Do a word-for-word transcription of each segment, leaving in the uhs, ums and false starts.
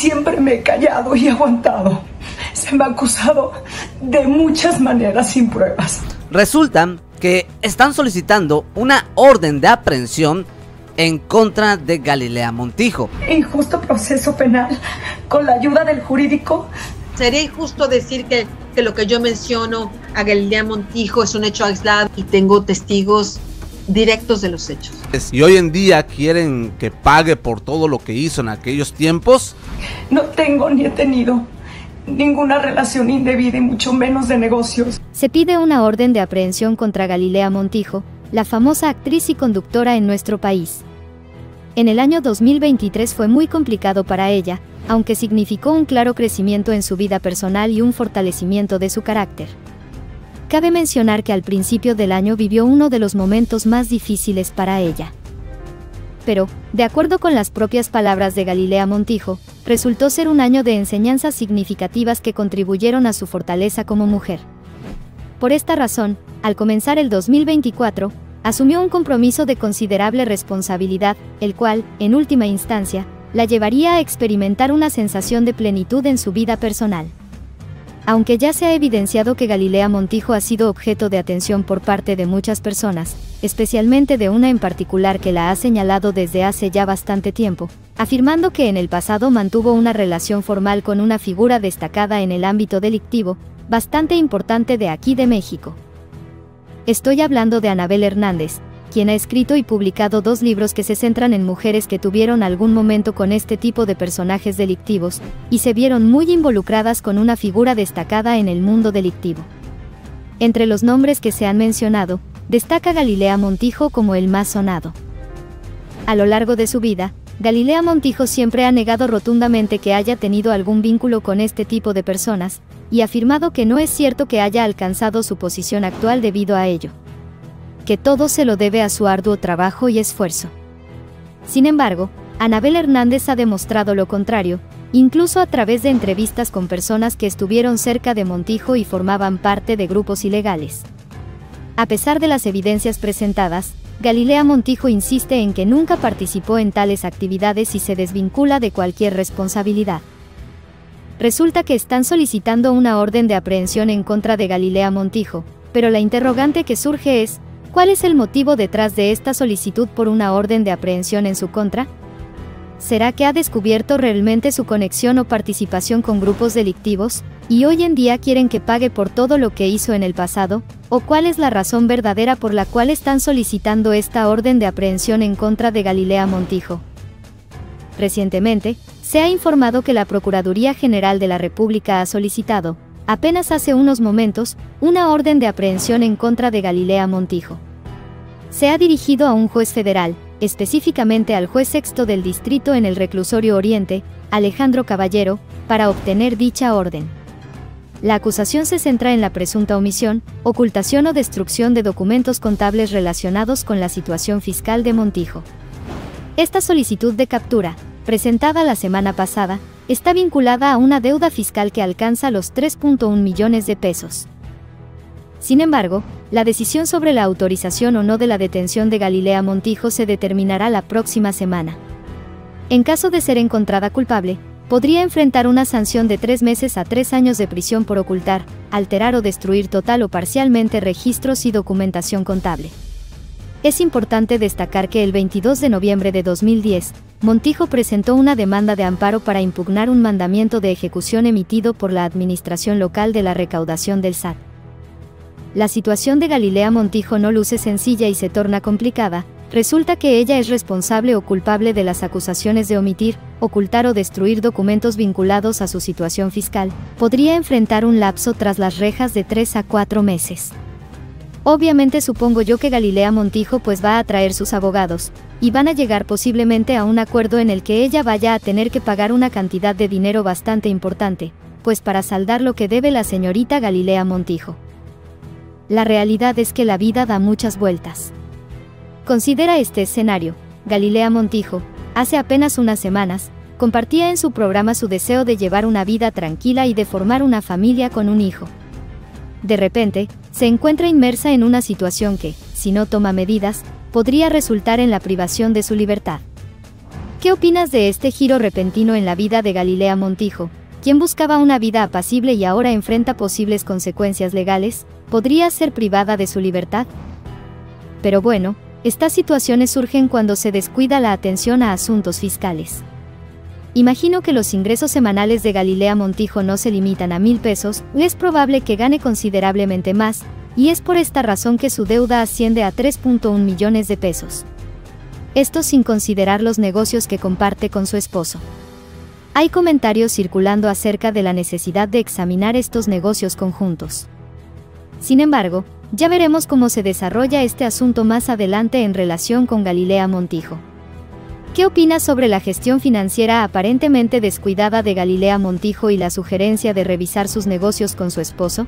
siempre me he callado y aguantado. Se me ha acusado de muchas maneras sin pruebas. Resulta que están solicitando una orden de aprehensión en contra de Galilea Montijo. Injusto proceso penal con la ayuda del jurídico. Sería injusto decir que, que lo que yo menciono a Galilea Montijo es un hecho aislado y tengo testigos directos de los hechos. Y hoy en día quieren que pague por todo lo que hizo en aquellos tiempos. No tengo ni he tenido ninguna relación indebida y mucho menos de negocios. Se pide una orden de aprehensión contra Galilea Montijo, la famosa actriz y conductora en nuestro país. En el año dos mil veintitrés fue muy complicado para ella, aunque significó un claro crecimiento en su vida personal y un fortalecimiento de su carácter. Cabe mencionar que al principio del año vivió uno de los momentos más difíciles para ella. Pero, de acuerdo con las propias palabras de Galilea Montijo, resultó ser un año de enseñanzas significativas que contribuyeron a su fortaleza como mujer. Por esta razón, al comenzar el dos mil veinticuatro, asumió un compromiso de considerable responsabilidad, el cual, en última instancia, la llevaría a experimentar una sensación de plenitud en su vida personal. Aunque ya se ha evidenciado que Galilea Montijo ha sido objeto de atención por parte de muchas personas, especialmente de una en particular que la ha señalado desde hace ya bastante tiempo, afirmando que en el pasado mantuvo una relación formal con una figura destacada en el ámbito delictivo, bastante importante de aquí de México. Estoy hablando de Anabel Hernández, quien ha escrito y publicado dos libros que se centran en mujeres que tuvieron algún momento con este tipo de personajes delictivos, y se vieron muy involucradas con una figura destacada en el mundo delictivo. Entre los nombres que se han mencionado, destaca Galilea Montijo como el más sonado. A lo largo de su vida, Galilea Montijo siempre ha negado rotundamente que haya tenido algún vínculo con este tipo de personas, y afirmado que no es cierto que haya alcanzado su posición actual debido a ello. Que todo se lo debe a su arduo trabajo y esfuerzo. Sin embargo, Anabel Hernández ha demostrado lo contrario, incluso a través de entrevistas con personas que estuvieron cerca de Montijo y formaban parte de grupos ilegales. A pesar de las evidencias presentadas, Galilea Montijo insiste en que nunca participó en tales actividades y se desvincula de cualquier responsabilidad. Resulta que están solicitando una orden de aprehensión en contra de Galilea Montijo, pero la interrogante que surge es, ¿cuál es el motivo detrás de esta solicitud por una orden de aprehensión en su contra? ¿Será que ha descubierto realmente su conexión o participación con grupos delictivos, y hoy en día quieren que pague por todo lo que hizo en el pasado? ¿O cuál es la razón verdadera por la cual están solicitando esta orden de aprehensión en contra de Galilea Montijo? Recientemente, se ha informado que la Procuraduría General de la República ha solicitado, apenas hace unos momentos, una orden de aprehensión en contra de Galilea Montijo. Se ha dirigido a un juez federal, específicamente al juez sexto del distrito en el Reclusorio Oriente, Alejandro Caballero, para obtener dicha orden. La acusación se centra en la presunta omisión, ocultación o destrucción de documentos contables relacionados con la situación fiscal de Montijo. Esta solicitud de captura, presentada la semana pasada, está vinculada a una deuda fiscal que alcanza los tres punto uno millones de pesos. Sin embargo, la decisión sobre la autorización o no de la detención de Galilea Montijo se determinará la próxima semana. En caso de ser encontrada culpable, podría enfrentar una sanción de tres meses a tres años de prisión por ocultar, alterar o destruir total o parcialmente registros y documentación contable. Es importante destacar que el veintidós de noviembre de dos mil diez, Montijo presentó una demanda de amparo para impugnar un mandamiento de ejecución emitido por la Administración Local de la Recaudación del S A T. La situación de Galilea Montijo no luce sencilla y se torna complicada. Resulta que ella es responsable o culpable de las acusaciones de omitir, ocultar o destruir documentos vinculados a su situación fiscal. Podría enfrentar un lapso tras las rejas de tres a cuatro meses. Obviamente supongo yo que Galilea Montijo pues va a traer sus abogados, y van a llegar posiblemente a un acuerdo en el que ella vaya a tener que pagar una cantidad de dinero bastante importante, pues para saldar lo que debe la señorita Galilea Montijo. La realidad es que la vida da muchas vueltas. Considera este escenario. Galilea Montijo, hace apenas unas semanas, compartía en su programa su deseo de llevar una vida tranquila y de formar una familia con un hijo. De repente, se encuentra inmersa en una situación que, si no toma medidas, podría resultar en la privación de su libertad. ¿Qué opinas de este giro repentino en la vida de Galilea Montijo, quien buscaba una vida apacible y ahora enfrenta posibles consecuencias legales? ¿Podría ser privada de su libertad? Pero bueno, estas situaciones surgen cuando se descuida la atención a asuntos fiscales. Imagino que los ingresos semanales de Galilea Montijo no se limitan a mil pesos, es probable que gane considerablemente más, y es por esta razón que su deuda asciende a tres punto uno millones de pesos. Esto sin considerar los negocios que comparte con su esposo. Hay comentarios circulando acerca de la necesidad de examinar estos negocios conjuntos. Sin embargo, ya veremos cómo se desarrolla este asunto más adelante en relación con Galilea Montijo. ¿Qué opinas sobre la gestión financiera aparentemente descuidada de Galilea Montijo y la sugerencia de revisar sus negocios con su esposo?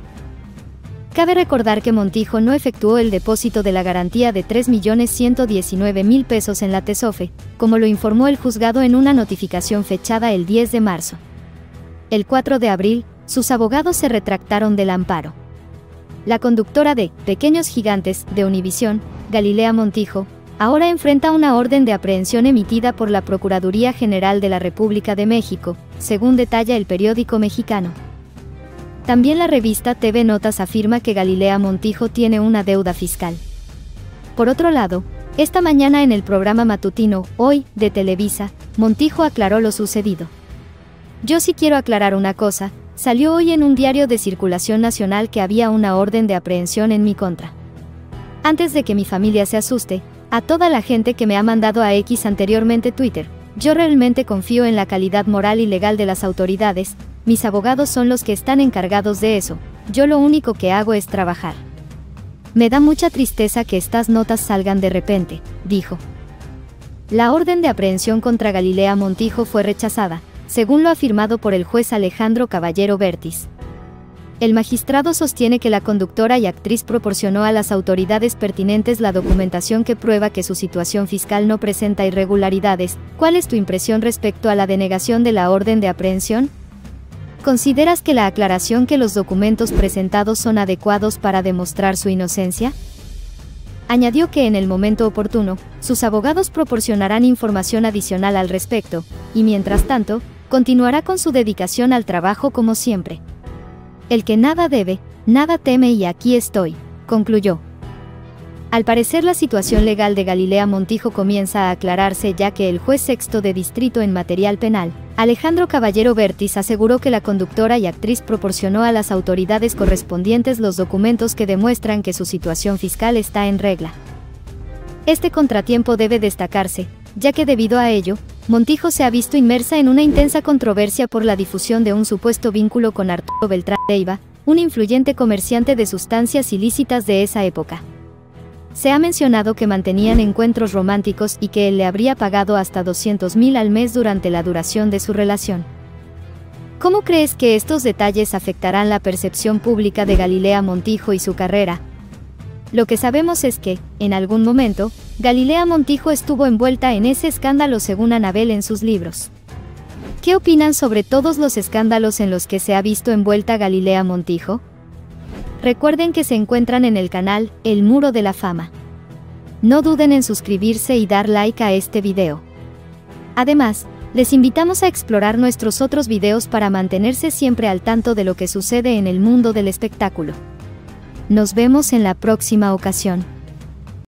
Cabe recordar que Montijo no efectuó el depósito de la garantía de tres millones ciento diecinueve mil pesos en la TESOFE, como lo informó el juzgado en una notificación fechada el diez de marzo. El cuatro de abril, sus abogados se retractaron del amparo. La conductora de Pequeños Gigantes de Univisión, Galilea Montijo, ahora enfrenta una orden de aprehensión emitida por la Procuraduría General de la República de México, según detalla el periódico mexicano. También la revista T V Notas afirma que Galilea Montijo tiene una deuda fiscal. Por otro lado, esta mañana en el programa matutino Hoy, de Televisa, Montijo aclaró lo sucedido. Yo sí quiero aclarar una cosa, salió hoy en un diario de circulación nacional que había una orden de aprehensión en mi contra. Antes de que mi familia se asuste, a toda la gente que me ha mandado a X anteriormente Twitter, yo realmente confío en la calidad moral y legal de las autoridades, mis abogados son los que están encargados de eso, yo lo único que hago es trabajar. Me da mucha tristeza que estas notas salgan de repente, dijo. La orden de aprehensión contra Galilea Montijo fue rechazada, según lo afirmado por el juez Alejandro Caballero Bertis. El magistrado sostiene que la conductora y actriz proporcionó a las autoridades pertinentes la documentación que prueba que su situación fiscal no presenta irregularidades. ¿Cuál es tu impresión respecto a la denegación de la orden de aprehensión? ¿Consideras que la aclaración que los documentos presentados son adecuados para demostrar su inocencia? Añadió que en el momento oportuno, sus abogados proporcionarán información adicional al respecto, y mientras tanto, continuará con su dedicación al trabajo como siempre. El que nada debe, nada teme y aquí estoy, concluyó. Al parecer la situación legal de Galilea Montijo comienza a aclararse ya que el juez sexto de distrito en material penal, Alejandro Caballero Bertis, aseguró que la conductora y actriz proporcionó a las autoridades correspondientes los documentos que demuestran que su situación fiscal está en regla. Este contratiempo debe destacarse, ya que debido a ello, Montijo se ha visto inmersa en una intensa controversia por la difusión de un supuesto vínculo con Arturo Beltrán Leiva, un influyente comerciante de sustancias ilícitas de esa época. Se ha mencionado que mantenían encuentros románticos y que él le habría pagado hasta doscientos mil al mes durante la duración de su relación. ¿Cómo crees que estos detalles afectarán la percepción pública de Galilea Montijo y su carrera? Lo que sabemos es que, en algún momento, Galilea Montijo estuvo envuelta en ese escándalo según Anabel en sus libros. ¿Qué opinan sobre todos los escándalos en los que se ha visto envuelta Galilea Montijo? Recuerden que se encuentran en el canal El Muro de la Fama. No duden en suscribirse y dar like a este video. Además, les invitamos a explorar nuestros otros videos para mantenerse siempre al tanto de lo que sucede en el mundo del espectáculo. Nos vemos en la próxima ocasión.